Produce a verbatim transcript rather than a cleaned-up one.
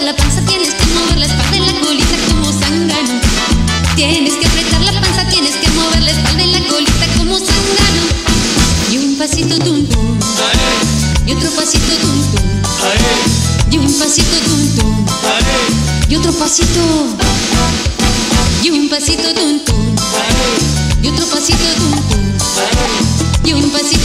la panza, tienes que mover la espalda y la colita como zángano. Tienes que apretar la panza, tienes que mover la espalda y la colita como zángano. Y un pasito tum tum, y otro pasito tum tum, y un pasito tum tum, y otro pasito, y un pasito tum tum, y otro pasito tum tum, y un pasito